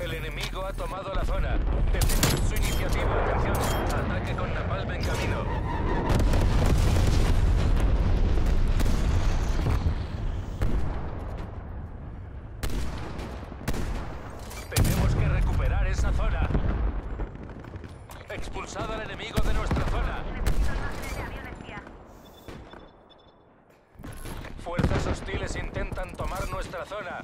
El enemigo ha tomado la zona. Detengan su iniciativa. Atención. Ataque con napalm en camino. Tenemos que recuperar esa zona. Expulsad al enemigo de nuestra zona. Fuerzas hostiles intentan tomar nuestra zona.